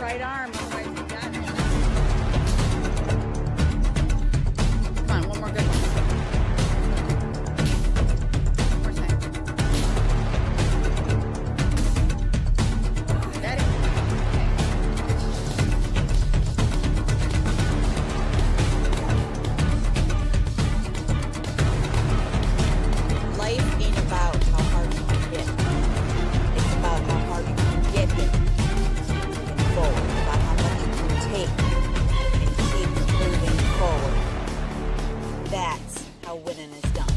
right arm, otherwise you got it. Come on, one more good one. One more time. Ready? Okay. Life ain't about how hard you can hit. It's about how hard you can get hit. Moving forward. About how much you can take and keep moving forward. That's how winning is done.